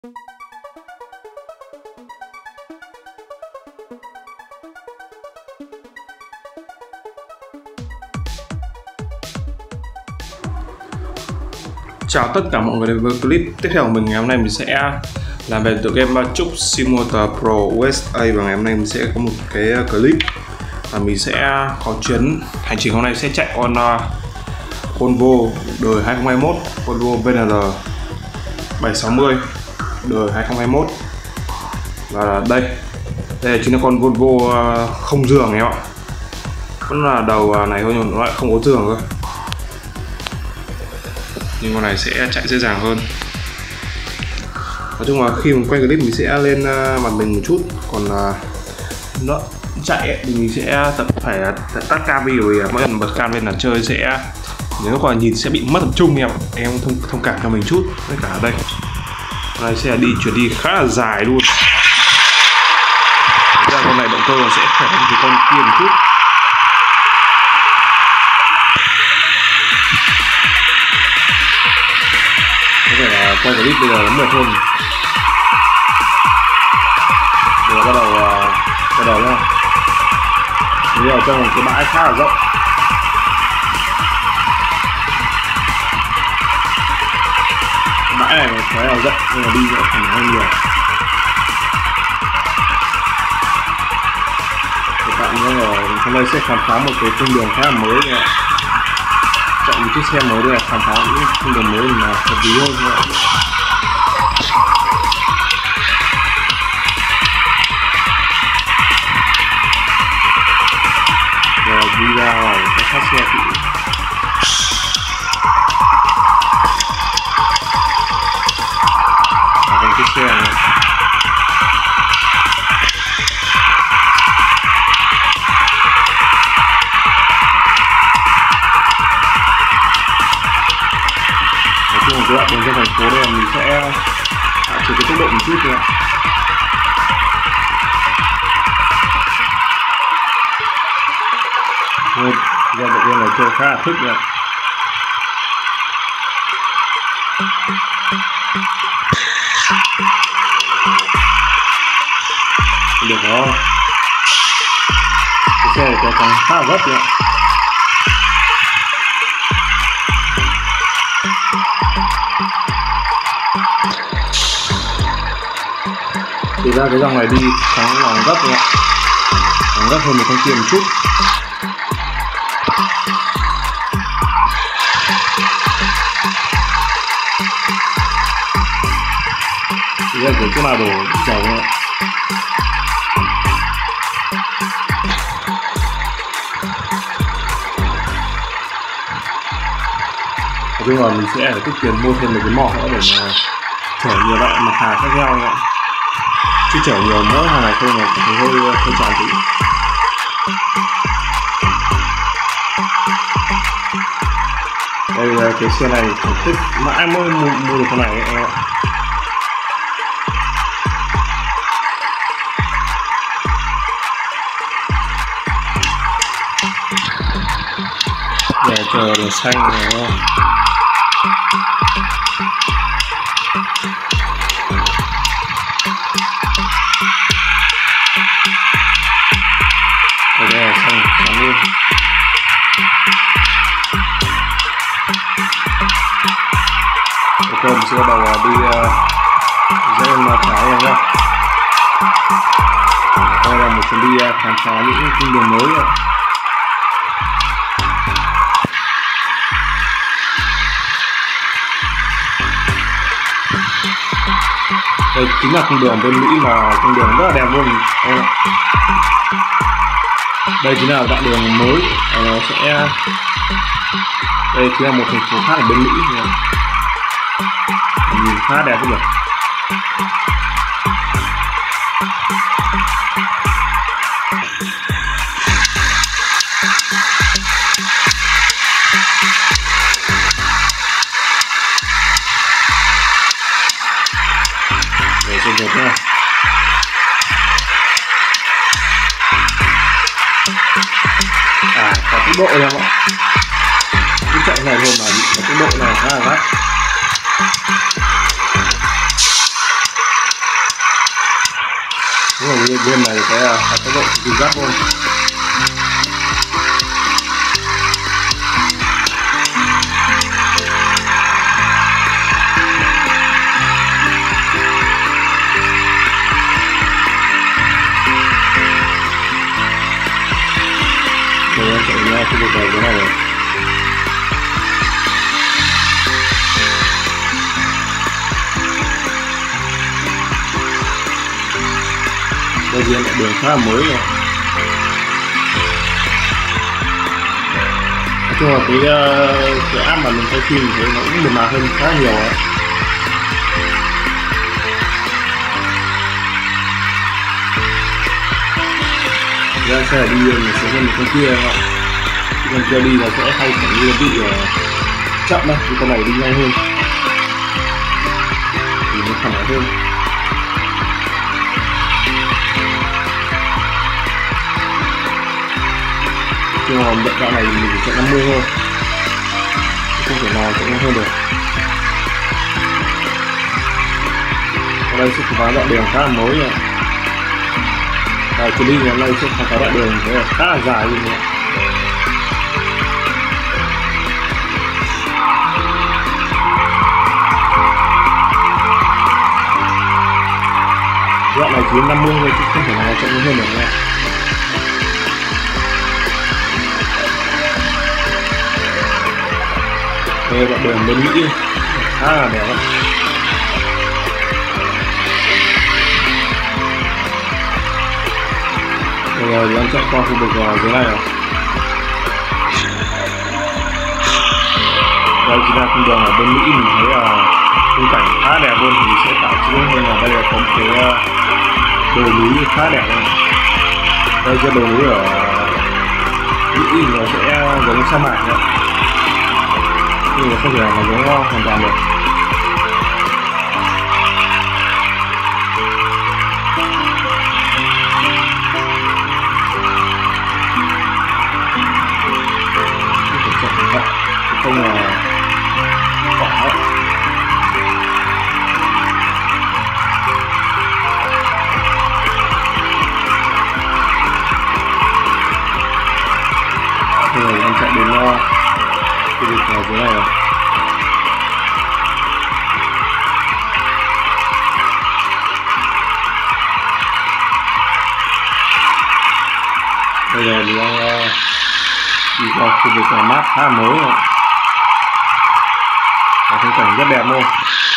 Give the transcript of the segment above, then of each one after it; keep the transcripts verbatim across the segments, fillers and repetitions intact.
Chào tất cả mọi người đến với clip tiếp theo của mình. Ngày hôm nay mình sẽ làm về tựa game Truck Simulator Pro u ét a, và ngày hôm nay mình sẽ có một cái clip và mình sẽ có chuyến hành trình hôm nay sẽ chạy con uh, Volvo đời hai không hai mốt, Volvo vê en lờ bảy sáu mươi đời hai không hai mốt. Và đây đây là chính là con Volvo uh, không giường em ạ, vẫn là đầu này thôi nhưng nó lại không có giường cơ, nhưng con này sẽ chạy dễ dàng hơn. Nói chung là khi mình quay clip mình sẽ lên uh, mặt mình một chút, còn uh, nó chạy ấy, thì mình sẽ tập phải tắt cam vì mỗi lần bật cam lên là chơi sẽ nếu còn nhìn sẽ bị mất tập trung em em thông thông cảm cho mình chút. Với cả đây con này sẽ đi chuyển đi khá là dài luôn. Thực ra con này động cơ sẽ khỏe hơn cái con kia một chút. Có thể là quay clip bây giờ nó mệt hơn. Bây giờ bắt đầu bắt đầu nha. Bây giờ trong một cái bãi khá là rộng. Bãi này khá là rộng nhưng mà đi sẽ phần hơn nhiều. Hiện tại như là hôm nay sẽ khám phá một cái cung đường khá là mới này. Chọn một chiếc xe mới để khám phá những cung đường mới mà hợp lý hơn các bạn. Rồi đi ra ngoài cái phát xe kỹ. Và con chiếc xe này các bạn đường trên thành phố đây mình sẽ hạn chế cái tốc độ một chút nữa. Rồi, ra bộ game này chơi khá là thích nha. Được không? Cái xe này có còn khá là gấp nha. Thì ra cái dòng này đi thắng lòng gấp nha, lòng gấp hơn một con kia một chút. Thì ra cái chỗ nào đổ dầu nha. Nói chung là mình sẽ phải tích tiền mua thêm một cái mỏ nữa để mà chở nhiều loại mặt hàng khác nhau nha. Chứ chở nhiều mỡ hàng này thôi mà thấy hơi hơi chán tí. Đây là cái xe này thích mãi mới mua, mua được con này ấy, em ạ. Để chờ đèn xanh này đúng không? Đây là xanh trắng luôn. Ok, mình sẽ bắt đầu đi uh, dãy bên trái này nhá. Đây là một chuyến đi uh, khám phá những cung đường mới ạ. Đây chính là cung đường bên Mỹ mà cung đường rất là đẹp luôn. Đây, đây chính là đoạn đường mới, nó sẽ đây chính là một thành phố khác ở bên Mỹ, nhìn khá đẹp không nhỉ? Để xem đẹp nha. À, có tốc độ em ạ. Cái chạy này thôi mà có tốc độ này khá là gắt. Đúng rồi, game này cái là tốc độ cực gắt luôn. Đây em chạy ra khu vực này thế này rồi. Đây thì lại đường khá là mới rồi. Nói chung là cái, cái app mà mình quay phim thì nó cũng mượt mà hơn khá là nhiều ấy. Ra xe đi một số hơn một con kia các bạn. Con kia đi là sẽ hay phải như bị uh, chậm đấy, thì con này đi nhanh hơn thì nó khả năng hơn. Nhưng mà đoạn đoạn này mình chỉ chạy năm mươi thôi, không thể nào chạy nhanh hơn được. Ở đây sẽ có đoạn đường khá là mới rồi. À, chuyến đi ngày hôm nay sẽ có đoạn đường khá là dài luôn rồi. Đoạn này chỉ năm mươi thôi chứ không thể nào chạy nhanh hơn được nữa. Đây đoạn đường bên Mỹ khá là đẹp. Bây giờ thì em chạy qua khu vực dưới này rồi. Đây chính là con đường ở bên Mỹ, mình thấy là khung cảnh khá đẹp luôn, thì sẽ tạo chứ nên là đây là có một cái đồi núi khá đẹp luôn. Đây cái đồi núi ở Mỹ nó sẽ giống sa mạc nữa, nhưng mà không thể nào mà giống hoàn toàn được. Không là cỏ ấy. Rồi em chạy đến uh, khu vực ở dưới này rồi. Bây giờ thì đang uh, đi qua khu vực này mát khá là mới rồi. Và khung cảnh rất đẹp luôn.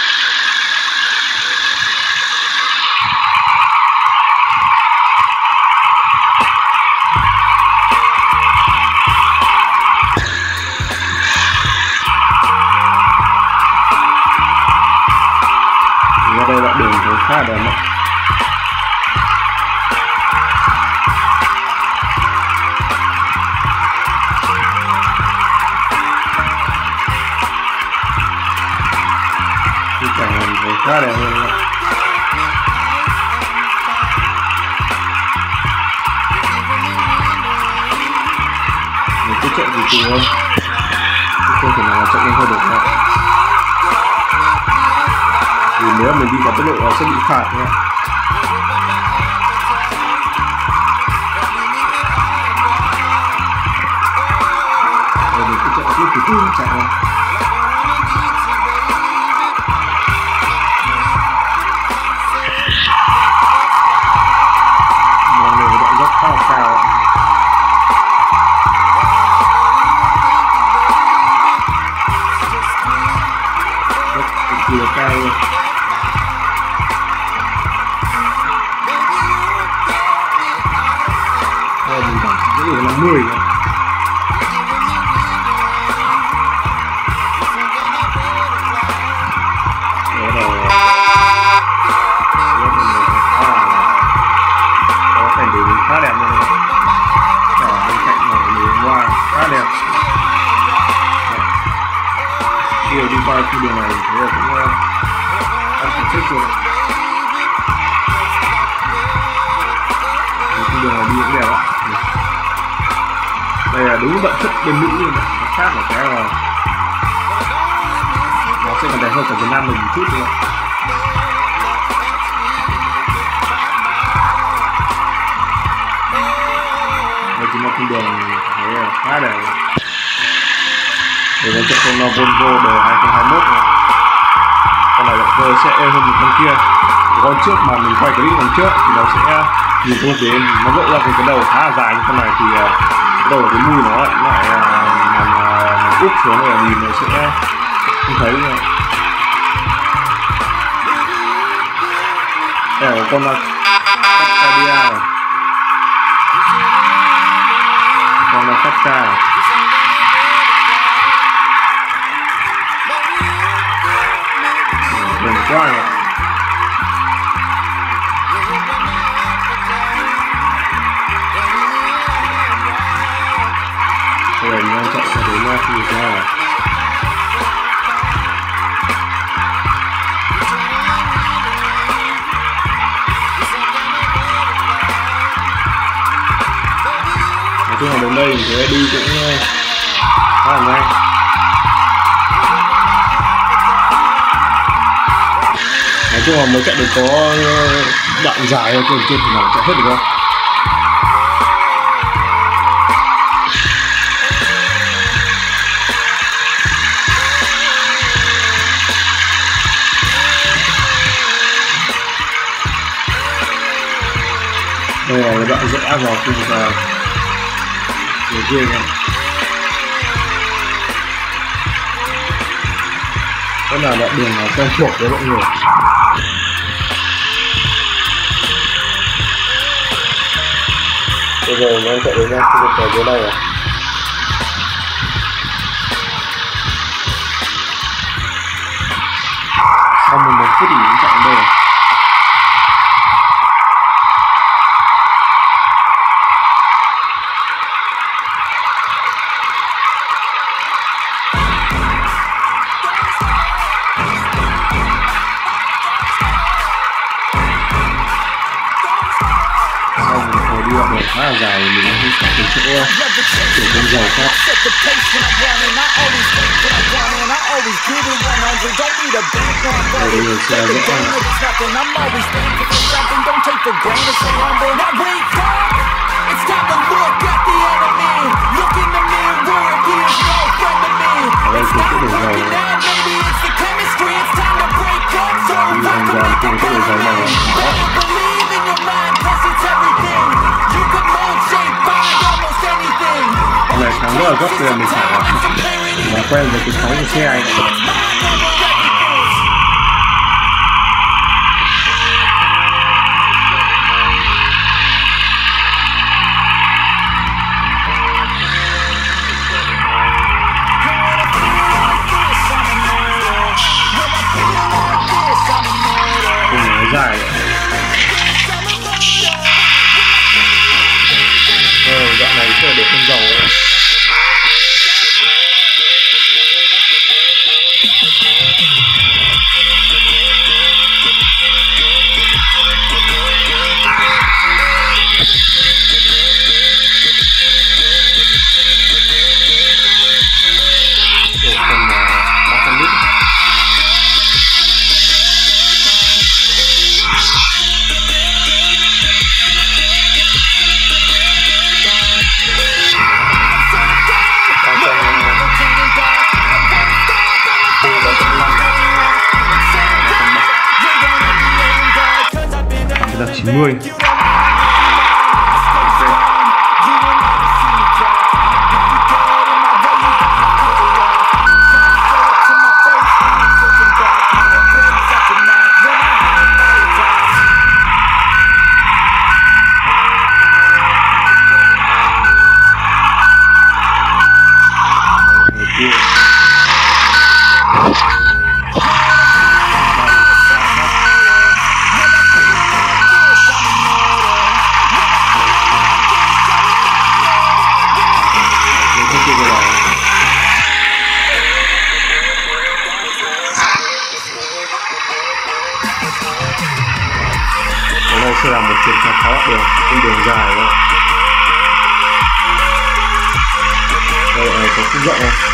Ra đây đoạn đường thấy khá là đẹp đấy. Cảnh này thấy khá đẹp luôn đấy. Mình cứ chạy từ từ thôi, không thể nào chạy nhanh hơn được nữa. Vì nếu mình đi quá tốc độ nó sẽ bị phạt nhé. Rồi mình cứ chạy tiếp từ từ chạy thôi. Rất khá là cao ạ. Rất cực kỳ là cao luôn. Đây mình cảm thấy là năm mươi nữa. Đó là cảnh đường khá đẹp luôn. Ở bên cạnh này đường hoa khá đẹp. Khi đi qua khu đường này thấy là cũng ăn phải thích rồi. Khu đường này đi cũng đẹp ạ. Đây là đúng bản chất bên Mỹ, nhưng mà nó khác là cái là nó sẽ còn đẹp hơn cả Việt Nam mình một chút nữa. Đã để để lên cho con nó Volvo đời hai không hai mốt này. Con này động cơ sẽ êm hơn một con kia. Con trước mà mình quay clip lần trước thì nó sẽ nhìn không thấy, nó lộ ra cái cái đầu khá là dài, như con này thì cái đầu là cái mùi nó lại nó lại làm úp xuống này, nhìn nó sẽ không thấy nữa. Đây là con Cascadia này, con là Casca này. Đừng quá rồi. Rồi nhanh chạy cho đến ra khi ra này. Nói chung là đến đây thì sẽ đi cũng khá là nhanh. Nói chung là mới chạy được có đoạn dài thôi, trên trên thì nào chạy hết được không? Đây là cái đoạn rẽ vào khu vực người kia này. Đó là đoạn đường quen thuộc với mọi người. Bây giờ mình chạy đến khu vực ở dưới đây rồi. Sau mười một phút thì mình chạy đến đây rồi. Khá là dài, mình đi cả từ chỗ từ bên dầu khác. Đây là xe rẽ ở đây thì cái đường dầu đi hoàn toàn cái đường dầu này. Con này thắng rất là gấp, bây giờ mình phải là quen với cái phóng của xe này. Cùng nó dài đấy. Ờ, đoạn này sẽ để không dầu ấy. chín mươi. Đây sẽ là một chuyến khám phá đường trên đường dài đó. Đây là có khúc rộng không?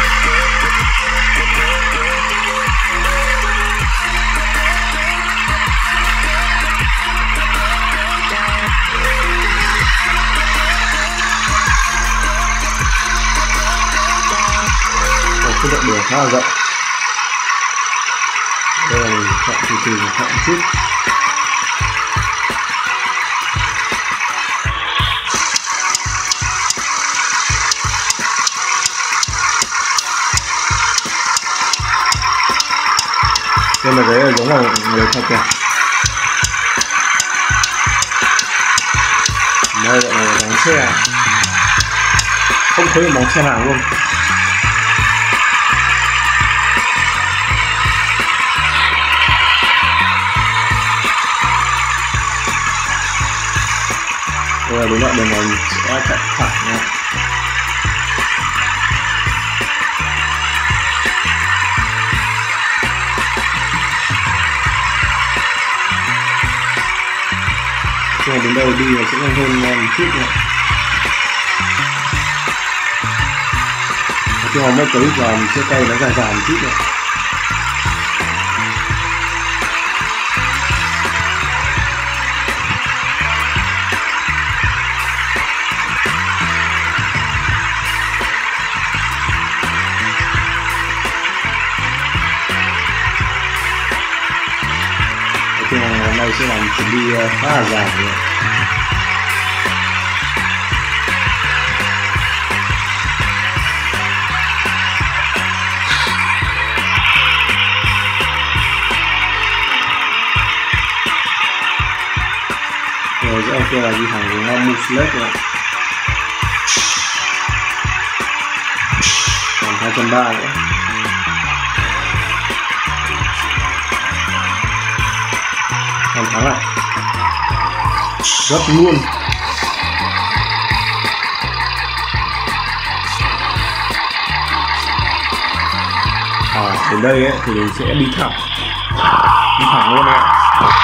khá là rộng. Đây là mình chọn từ từ chọn một chút. Đây là cái giống là người theo kẹt. Đây gọi là bóng xe, không thấy bóng xe nào luôn. Đây là đúng đoạn đường này mình sẽ chạy phải nha. Rồi đến đâu đi là sẽ nhanh hơn một chút nữa. Khi mà mất clip vào mình sẽ quay nó dài dài một chút nữa. Thì hôm nay sẽ làm chuyến đi khá là dài rồi. Rồi sẽ ok là đi thẳng đến Moose Lake rồi. Còn hai trăm ba nữa. Còn thắng lại rất luôn. À, đến đây ấy, thì mình sẽ đi thẳng đi thẳng luôn ạ.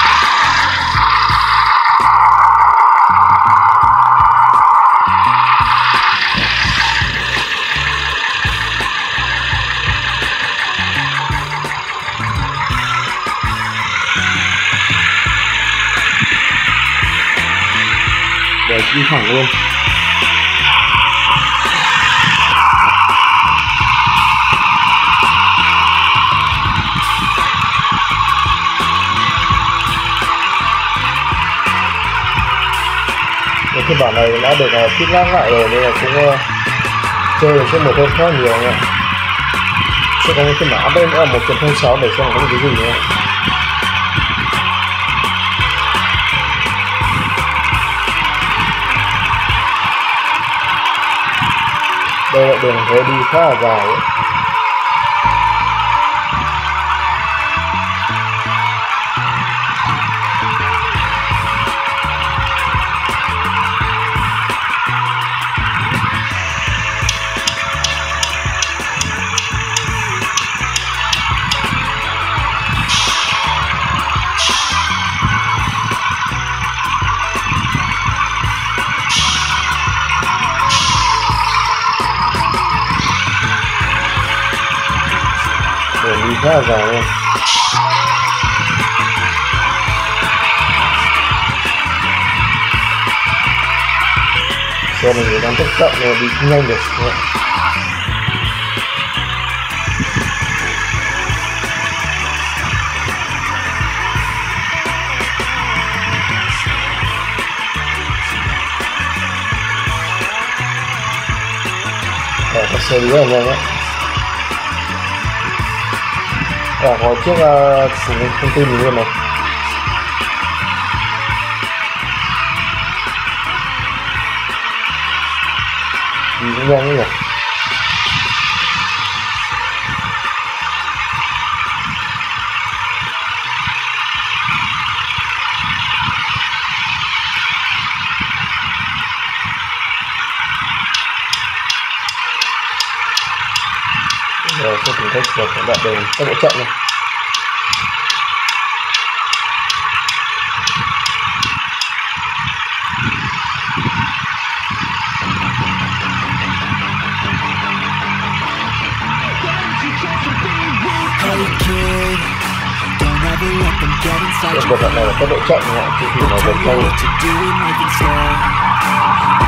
Để đi thẳng luôn. Cái phiên bản này đã được uh, kích lát lại rồi nên là cũng uh, chơi được trên một hơn khá nhiều nha. Sẽ có một phiên bản update nữa là một chấm không sáu để xem có cái gì nữa. Đây là đường phố đi khá là dài ấy. Đường đi khá là dài luôn. Xe mình đang tốc chậm rồi đi không nhanh được. Ờ, có xe đi rất là nhanh á. À, có chiếc uh, thông tin gì luôn này. Đi cũng nhanh nhỉ. Rồi sẽ thử thách được các đoạn đường tốc độ chậm này. Cái bộ phận này là tốc độ chậm nha, chứ thì nó vẫn nhanh.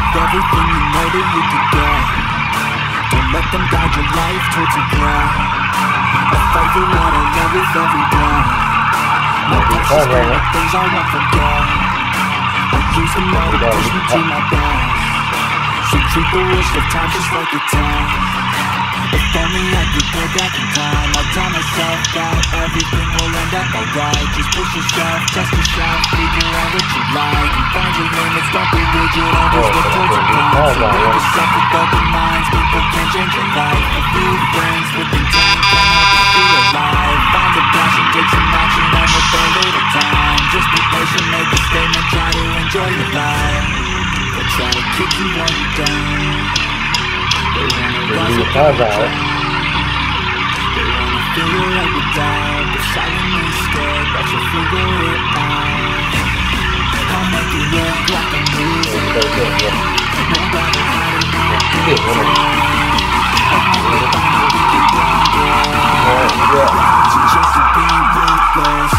Let them guide your life towards your ground. I fight for what I love with every breath. My passion's for the things I won't forget. I use them all to push me to my best. So treat the worst of time just like a test. If only I could go back in time, I'll tell myself that everything will end up alright. Just push yourself, trust yourself, figure out what you like, and find your limits, don't be rigid, always look towards your prime. Surround yourself with open minds, people can change your life. A few friends with intent can help you feel alive. Find a passion, take some action, and with a little time, just be patient, make a statement, try to enjoy your life. They'll try to kick you while you're down. They wanna rise up out of the ground. They wanna figure out you're down, but silently scared that you'll figure it out. I'll make it look like I'm losing. No matter how to know what you're doing. I'll never find a bigger ground. Just to be ruthless.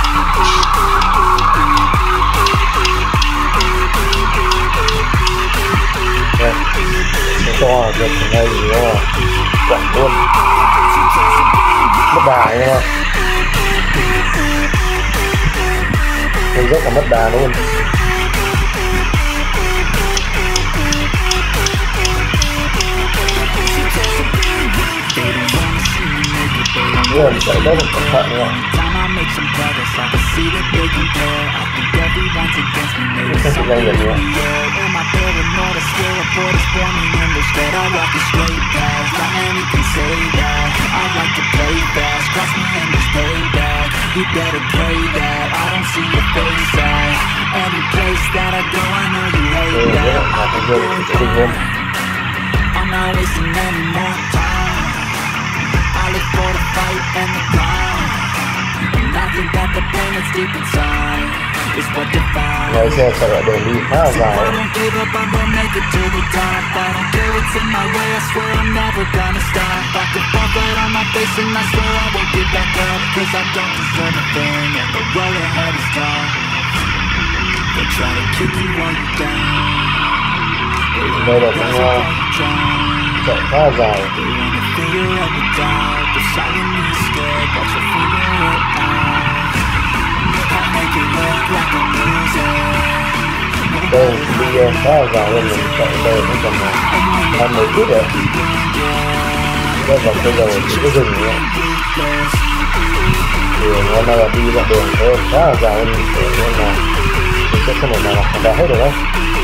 Cho là được ở đây thì nó quẩn luôn, mất đà nha, mình rất là mất đà luôn. Luôn chạy rất là cẩn thận nha. Không chịu gây được nữa. Instead I walk a straight path, not many can say that. I like to play fast, cross me and just pay back. You better pray that I don't see your face at every place that I go. I know you hate that. I've been doing that. I'm not wasting any more time. I live for the fight and the climb, and I think that the pain that's deep inside is what defines. Lái xe sợ lại đường đi khá là dài. I don't give up, I'm gonna make it to the top. I don't care what's in my way, I swear I'm never gonna stop. I could fall flat on my face and I swear I won't get back up, cause I don't deserve a thing and the road ahead is dark. They try to kick you while you're down. They Đây là cũng uh, chạy khá là dài. They wanna figure out the doubt, but silently scared that you'll figure it out. I'll make it look like I'm losing. Đây đi uh, khá là dài nên mình chạy đây cũng tầm hai mươi phút rồi. Đây vào bây giờ chỉ có dừng nữa. Thì hôm nay là đi đoạn đường thôi khá là dài nên nên là mình sẽ không thể nào hoàn toàn hết được đâu.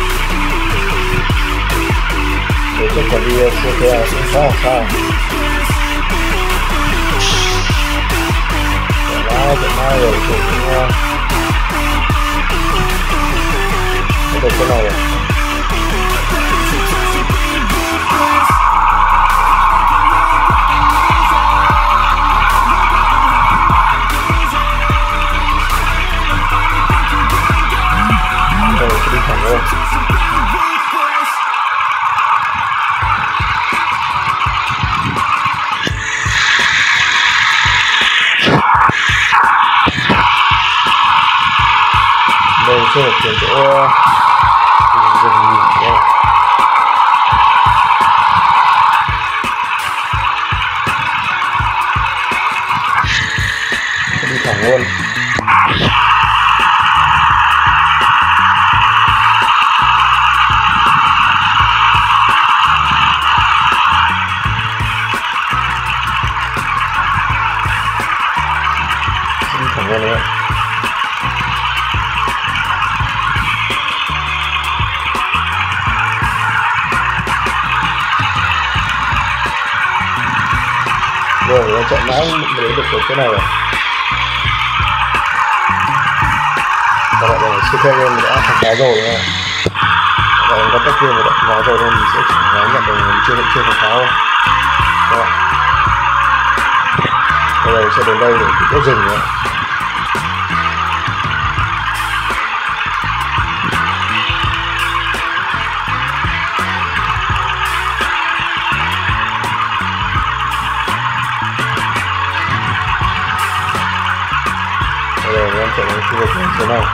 Để chắc còn đi xe kia cũng khá là xa. Đó, trận mai rồi thì cũng có được cái này rồi. Rồi sẽ đi thẳng luôn. Đây sẽ là chuyển chỗ dừng nghỉ đây. Sẽ đi thẳng luôn. Sẽ đi thẳng luôn đấy. Rồi, nó chạy mãi mới đến được cái này rồi. Và lại là siêu thêm mình đã thằng cái rồi nha. Và mình có tất nhiên mình đã thằng cái rồi nên mình sẽ chỉ nói nhận được mình chưa chưa thằng cái thôi. Rồi. Bây giờ sẽ đến đây để tiếp dừng nữa. Rồi em chạy đến khu vực chỗ này.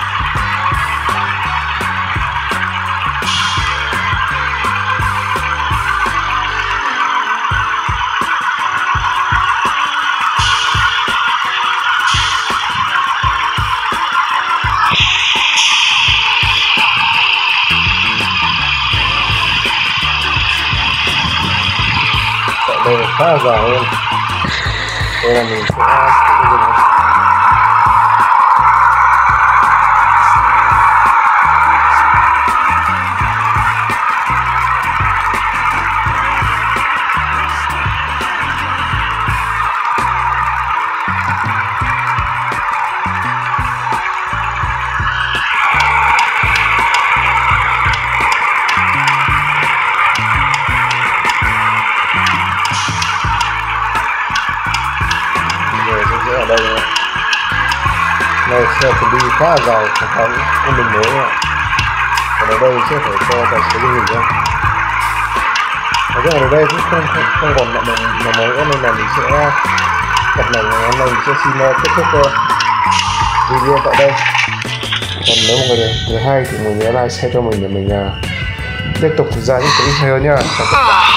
khá là dài hơn. Đây là mình sẽ dùng ở đây này. Này sẽ phải đi khá là dài khoảng tháng của mình mới ạ. Còn ở đây sẽ phải cho tài xế đi nghỉ ra. Nói chung là ở đây cũng không không, không còn nặng mà mới nữa nên là mình sẽ tập này ngày hôm nay mình sẽ xin kết thúc video tại đây. Còn nếu mọi người thấy hay thì mình nhớ like share cho mình để mình uh, tiếp tục ra những clip hay hơn nhá.